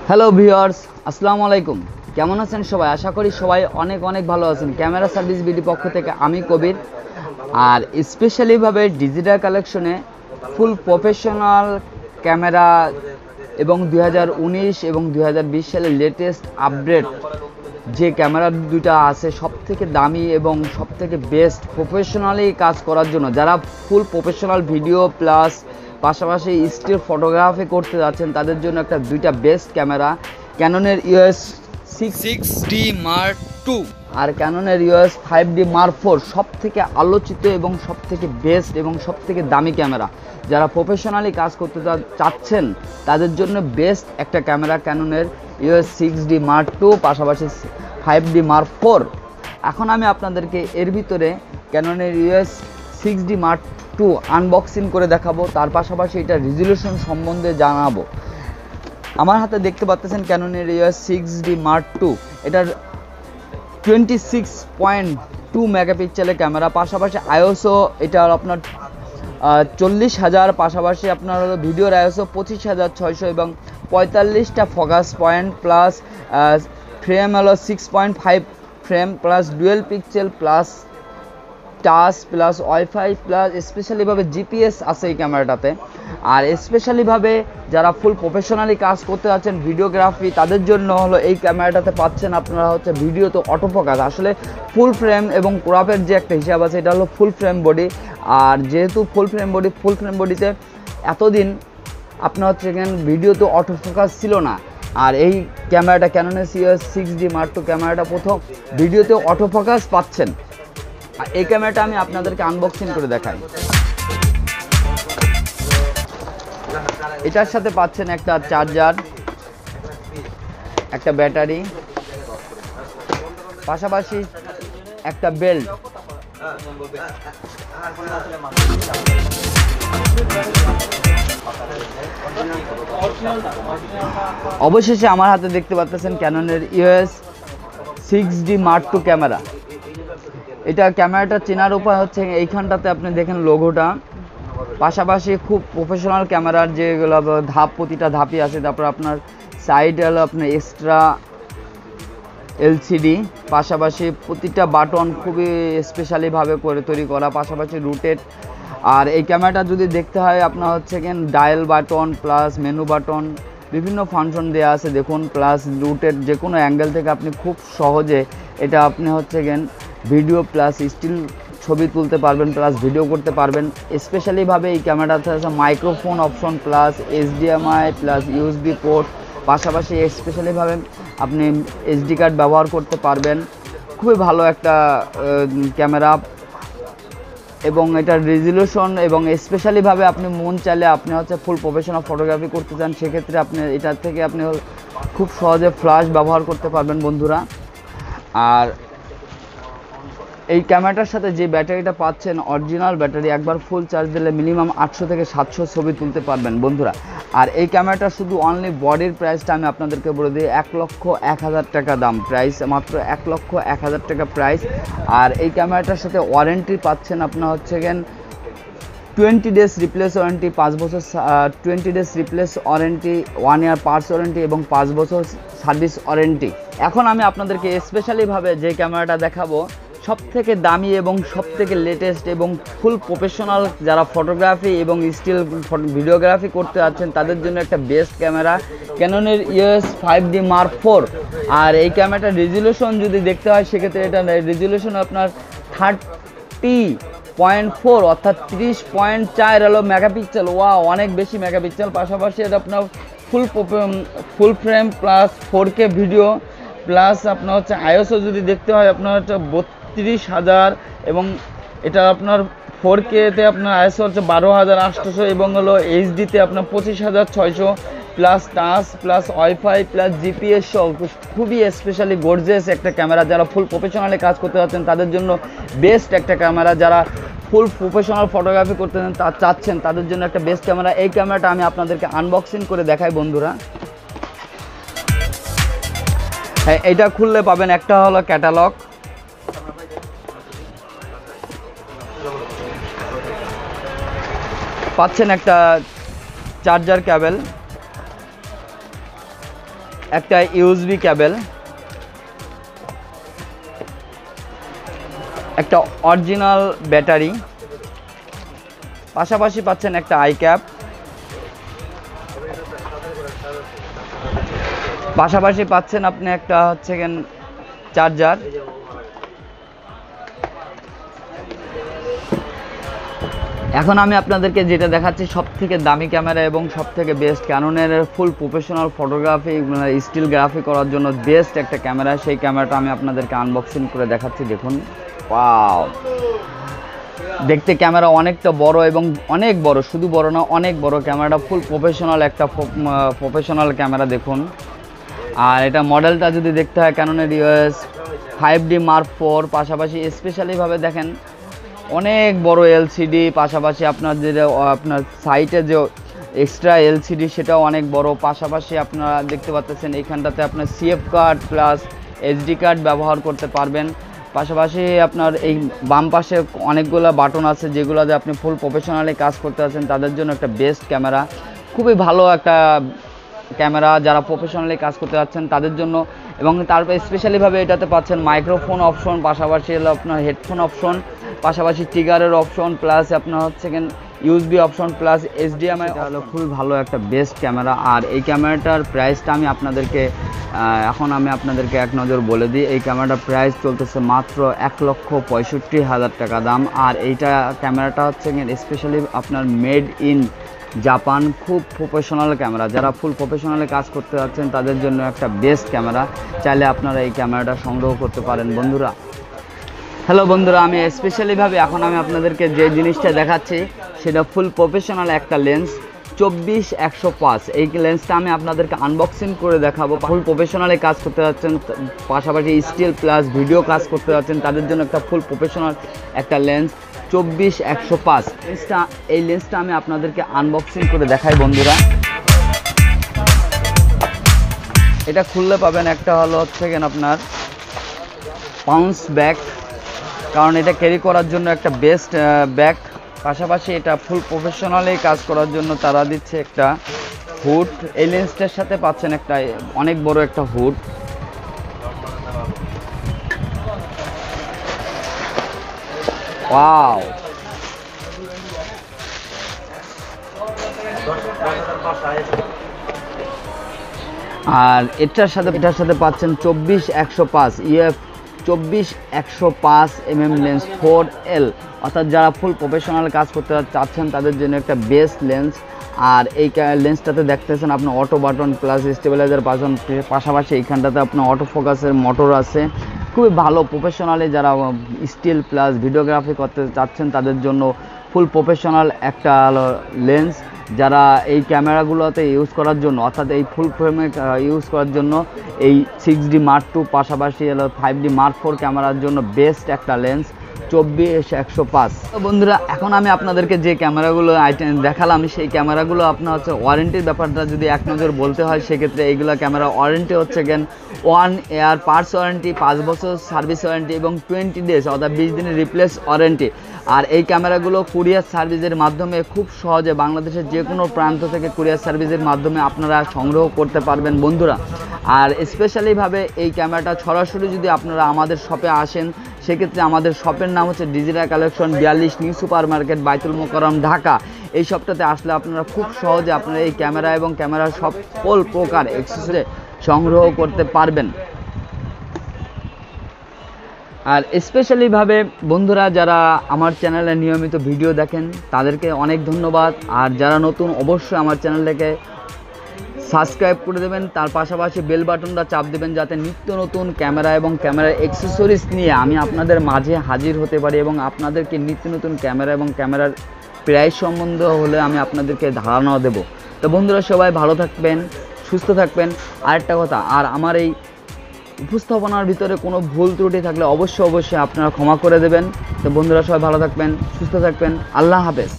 Hello viewers, আসসালামু আলাইকুম। কেমন আছেন সবাই? আশা করি সবাই অনেক অনেক ভালো আছেন। ক্যামেরা সার্ভিস বিডি পক্ষ থেকে আমি কবির। আর স্পেশালিভাবে ডিজিটাল কালেকশনে ফুল প্রফেশনাল ক্যামেরা এবং 2019 এবং 2020 সালের লেটেস্ট আপডেট যে ক্যামেরা দুইটা আছে সব থেকে দামি এবং সব থেকে বেস্ট প্রফেশনালি কাজ করার জন্য, যারা ফুল প্রফেশনাল ভিডিও প্লাস পাশাপাশি স্টিল ফটোগ্রাফি করতে যাচ্ছেন তাদের জন্য একটা দুইটা বেস্ট ক্যামেরা, ক্যাননের EOS 6D Mark II আর ক্যাননের EOS 5D Mark IV সব থেকে আলোচিত এবং সব থেকে বেস্ট এবং সব থেকে দামি ক্যামেরা। যারা প্রফেশনালি কাজ করতে চাচ্ছেন তাদের জন্য বেস্ট একটা ক্যামেরা ক্যাননের EOS 6D Mark II পাশাপাশি 5D Mark IV। এখন আমি আপনাদেরকে এর ভিতরে ক্যাননের EOS 6D Mark II unboxing করে দেখাবো, তার পাশাপাশি এটা রেজুলেশন সম্বন্ধে জানাবো। আমার হাতে দেখতে পাচ্ছেন ক্যাননের EOS 6D Mark II, এটার 26.2 মেগাপিক্সেলের ক্যামেরা, পাশাপাশি আইএসও এটা আপনার 40,000, পাশাপাশি আপনার হলো ভিডিওর আইএসও 25,600 এবং 45টা ফোকাস পয়েন্ট প্লাস ফ্রেম হলো 6.5 frame plus dual pixel plus touch plus wifi plus স্পেশালিভাবে জিপিএস আছে এই ক্যামেরাটাতে। আর স্পেশালিভাবে যারা ফুল প্রফেশনালি কাজ করতে যাচ্ছেন ভিডিওগ্রাফি, তাদের জন্য হলো এই ক্যামেরাটাতে পাচ্ছেন আপনারা হচ্ছে ভিডিওতে অটোফোকাস। আসলে ফুল ফ্রেম এবং ক্রপের যে একটা হিসাব আছে এটা হলো ফুল ফ্রেম বডি। আর যেহেতু ফুল ফ্রেম বডিতে এতদিন আপনার হচ্ছে এখানে ভিডিওতে অটোফোকাস ছিল না, আর এই ক্যামেরাটা ক্যাননের EOS 6D Mark II ক্যামেরাটা প্রথম ভিডিওতে অটোফোকাস পাচ্ছেন। এই ক্যামেরাটা আমি আপনাদেরকে আনবক্সিং করে দেখাই। এটার সাথে পাচ্ছেন একটা চার্জার, একটা ব্যাটারি, পাশাপাশি একটা বেল্ট। অবশেষে আমার হাতে দেখতে পাচ্ছেন ক্যাননের EOS 6D Mark II camera. এটা ক্যামেরাটা চেনার উপায় হচ্ছে এইখানটাতে আপনি দেখেন লোগোটা, পাশাপাশি খুব প্রফেশনাল ক্যামেরার যেগুলো ধাপ প্রতিটা ধাপই আছে। তারপর আপনার সাইডে হলো আপনার এক্সট্রা LCD, পাশাপাশি প্রতিটা বাটন খুবই স্পেশালিভাবে করে তৈরি করা, পাশাপাশি রুটেড। আর এই ক্যামেরাটা যদি দেখতে হয় আপনার হচ্ছে dial button plus menu button বিভিন্ন ফাংশন দেওয়া আছে দেখুন, প্লাস রুটেড। যে কোনো অ্যাঙ্গেল থেকে আপনি খুব সহজে এটা আপনি হচ্ছে ভিডিও প্লাস স্টিল ছবি তুলতে পারবেন প্লাস ভিডিও করতে পারবেন। স্পেশালিভাবে এই ক্যামেরাতে আছে microphone option plus HDMI plus USB port, পাশাপাশি স্পেশালিভাবে আপনি SD কার্ড ব্যবহার করতে পারবেন। খুবই ভালো একটা ক্যামেরা এবং এটার রেজুলেশন এবং স্পেশালিভাবে আপনি মন চাইলে আপনি হচ্ছে ফুল প্রফেশনাল ফটোগ্রাফি করতে চান, সেক্ষেত্রে আপনি এটার থেকে আপনি খুব সহজে ফ্ল্যাশ ব্যবহার করতে পারবেন বন্ধুরা। আর এই ক্যামেরাটার সাথে যে ব্যাটারিটা পাচ্ছেন অরিজিনাল ব্যাটারি, একবার ফুল চার্জ দিলে মিনিমাম 800 থেকে 700 ছবি তুলতে পারবেন বন্ধুরা। আর এই ক্যামেরাটা শুধু অনলি বডির প্রাইসটা আমি আপনাদেরকে বলে দিই 1,01,000 টাকা দাম, প্রাইস মাত্র 1,01,000 টাকা প্রাইস। আর এই ক্যামেরাটার সাথে ওয়ারেন্টি পাচ্ছেন আপনার হচ্ছে 20 ডেজ রিপ্লেস ওয়ারেন্টি, 5 বছর 20 days replace warranty, 1 year parts warranty এবং 5 বছর সার্ভিস ওয়ারেন্টি। এখন আমি আপনাদেরকে স্পেশালিভাবে যে ক্যামেরাটা দেখাবো সব থেকে দামি এবং সব থেকে লেটেস্ট এবং ফুল প্রফেশনাল যারা ফটোগ্রাফি এবং স্টিল ভিডিওগ্রাফি করতে যাচ্ছেন তাদের জন্য একটা বেস্ট ক্যামেরা ক্যাননের EOS 5D Mark IV। আর এই ক্যামেরাটার রেজুলেশন যদি দেখতে হয় সেক্ষেত্রে এটা রেজুলেশন আপনার 30.4 অর্থাৎ 30.4 হলো মেগাপিক্সেল। অনেক বেশি মেগাপিক্সেল। পাশাপাশি এটা আপনার full frame plus 4K video plus আপনার হচ্ছে আইএসও যদি দেখতে হয় আপনার হচ্ছে 32,000 এবং এটা আপনার 4Kতে আপনার আইএসও হচ্ছে 12,800 এবং হলো HDতে আপনার 25,600 plus touch plus wifi plus GPS সহ খুবই স্পেশালি গর্জিয়াস একটা ক্যামেরা। যারা ফুল প্রফেশনালি কাজ করতে যাচ্ছেন তাদের জন্য বেস্ট একটা ক্যামেরা, যারা ফুল প্রফেশনাল ফটোগ্রাফি করতে চাচ্ছেন তাদের জন্য একটা বেস্ট ক্যামেরা। এই ক্যামেরাটা আমি আপনাদেরকে আনবক্সিং করে দেখাই বন্ধুরা। হ্যাঁ, এটা খুললে পাবেন একটা হলো ক্যাটালগ, পাচ্ছেন একটা চার্জার কেবল, একটা ইউএসবি কেবল, একটা অরিজিনাল ব্যাটারি, পাশাপাশি পাচ্ছেন একটা আই ক্যাপ, পাশাপাশি পাচ্ছেন আপনি একটা হচ্ছে চার্জার। এখন আমি আপনাদেরকে যেটা দেখাচ্ছি সব থেকে দামি ক্যামেরা এবং সব থেকে বেস্ট ক্যাননের full professional photography still graphy করার জন্য বেস্ট একটা ক্যামেরা। সেই ক্যামেরাটা আমি আপনাদেরকে আনবক্সিং করে দেখাচ্ছি। দেখুন, ওয়াও, দেখতে ক্যামেরা অনেকটা বড় এবং অনেক বড়, শুধু বড় না অনেক বড়। ক্যামেরাটা ফুল প্রফেশনাল, একটা প্রফেশনাল ক্যামেরা দেখুন। আর এটা মডেলটা যদি দেখতে হয় ক্যাননের EOS 5D Mark IV, পাশাপাশি স্পেশালিভাবে দেখেন অনেক বড় এলসিডি, পাশাপাশি আপনার যে আপনার সাইটে যে এক্সট্রা এলসিডি সেটাও অনেক বড়। পাশাপাশি আপনারা দেখতে পাচ্ছেন এইখানটাতে আপনার CF card plus SD card ব্যবহার করতে পারবেন। পাশাপাশি আপনার এই বাম পাশে অনেকগুলো বাটন আছে যেগুলোতে আপনি ফুল প্রফেশনালি কাজ করতে আছেন তাদের জন্য একটা বেস্ট ক্যামেরা, খুবই ভালো একটা ক্যামেরা যারা প্রফেশনালি কাজ করতে যাচ্ছেন তাদের জন্য। এবং তারপরে স্পেশালিভাবে এটাতে পাচ্ছেন মাইক্রোফোন অপশন, পাশাপাশি হলো আপনার হেডফোন অপশন, পাশাপাশি ট্রিগারের অপশন, প্লাস আপনার হচ্ছে USB অপশন, প্লাস HDMI। হলো খুবই ভালো একটা বেস্ট ক্যামেরা। আর এই ক্যামেরাটার প্রাইসটা আমি আপনাদেরকে এক নজর বলে দিই। এই ক্যামেরাটার প্রাইস চলতেছে মাত্র 1,65,000 টাকা দাম। আর এইটা ক্যামেরাটা হচ্ছে স্পেশালি আপনার মেড ইন জাপান, খুব প্রফেশনাল ক্যামেরা। যারা ফুল প্রফেশনালি কাজ করতে যাচ্ছেন তাদের জন্য একটা বেস্ট ক্যামেরা। চাইলে আপনারা এই ক্যামেরাটা সংগ্রহ করতে পারেন বন্ধুরা। হ্যালো বন্ধুরা, আমি স্পেশালিভাবে এখন আমি আপনাদেরকে যে জিনিসটা দেখাচ্ছি সেটা ফুল প্রফেশনাল একটা লেন্স 24-105। এই লেন্সটা আমি আপনাদেরকে আনবক্সিং করে দেখাবো। ফুল প্রফেশনালি কাজ করতে যাচ্ছেন, পাশাপাশি স্টিল প্লাস ভিডিও কাজ করতে যাচ্ছেন তাদের জন্য একটা ফুল প্রফেশনাল একটা লেন্স 24-105। এই লেন্সটা আমি আপনাদেরকে আনবক্সিং করে দেখাই বন্ধুরা। এটা খুললে পাবেন একটা হলো হচ্ছে আপনার পাউন্স ব্যাগ, কারণ এটা ক্যারি করার জন্য একটা বেস্ট ব্যাগ। পাশাপাশি এটা ফুল প্রফেশনালি কাজ করার জন্য তারা দিচ্ছে একটা হুড। এই লেন্সটার সাথে পাচ্ছেন একটা অনেক বড় একটা হুড। ওয়াও, আর এটার সাথে পাচ্ছেন 24-105 EF 24-105 mm লেন্স 4L, অর্থাৎ যারা ফুল প্রফেশনাল কাজ করতে চাচ্ছেন তাদের জন্য একটা বেস্ট লেন্স। আর এই লেন্সটাতে দেখতেছেন আপনার auto button plus stabiliser button, পাশাপাশি এইখানটাতে আপনার অটো ফোকাসের মোটর আছে। খুবই ভালো প্রফেশনালি যারা স্টিল প্লাস ভিডিওগ্রাফি করতে চাচ্ছেন তাদের জন্য ফুল প্রফেশনাল একটা লেন্স। যারা এই ক্যামেরাগুলোতে ইউজ করার জন্য, অর্থাৎ এই ফুল ফ্রেমে ইউজ করার জন্য এই 6D Mark II পাশাপাশি 5D Mark IV ক্যামেরার জন্য বেস্ট একটা লেন্স 24-105। বন্ধুরা, এখন আমি আপনাদেরকে যে ক্যামেরাগুলো দেখালাম সেই ক্যামেরাগুলো আপনার হচ্ছে ওয়ারেন্টির ব্যাপারটা যদি এক নজর বলতে হয় সেক্ষেত্রে এইগুলো ক্যামেরা ওয়ারেন্টি হচ্ছে 1 ইয়ার পার্টস ওয়ারেন্টি, 5 বছর সার্ভিস ওয়ারেন্টি এবং 20 ডেজ অর্থাৎ 20 দিনের রিপ্লেস ওয়ারেন্টি। আর এই ক্যামেরাগুলো কুরিয়ার সার্ভিসের মাধ্যমে খুব সহজে বাংলাদেশের যে কোনো প্রান্ত থেকে কুরিয়ার সার্ভিসের মাধ্যমে আপনারা সংগ্রহ করতে পারবেন বন্ধুরা। আর স্পেশালিভাবে এই ক্যামেরাটা সরাসরি যদি আপনারা আমাদের শপে আসেন সেক্ষেত্রে আমাদের শপের নাম হচ্ছে digital collection 42 new super market, Baitul Mukarram, Dhaka. এই শপটাতে আসলে আপনারা খুব সহজে আপনারা এই ক্যামেরা এবং ক্যামেরার সকল প্রকার অ্যাক্সেসরি সংগ্রহ করতে পারবেন। আর স্পেশালিভাবে বন্ধুরা যারা আমার চ্যানেলে নিয়মিত ভিডিও দেখেন তাদেরকে অনেক ধন্যবাদ। আর যারা নতুন অবশ্যই আমার চ্যানেলটাকে সাবস্ক্রাইব করে দেবেন, তার পাশাপাশি বেল বাটনটা চাপ দেবেন যাতে নিত্য নতুন ক্যামেরা এবং ক্যামেরার অ্যাক্সেসরিজ নিয়ে আমি আপনাদের মাঝে হাজির হতে পারি এবং আপনাদেরকে নিত্য নতুন ক্যামেরা এবং ক্যামেরার প্রাইস সম্বন্ধে হলে আমি আপনাদেরকে ধারণা দেব। তো বন্ধুরা সবাই ভালো থাকবেন, সুস্থ থাকবেন। আরেকটা কথা, আর আমার এই উপস্থাপনার ভিতরে কোনো ভুল ত্রুটি থাকলে অবশ্যই আপনারা ক্ষমা করে দেবেন। তো বন্ধুরা সবাই ভালো থাকবেন, সুস্থ থাকবেন। আল্লাহ হাফেজ।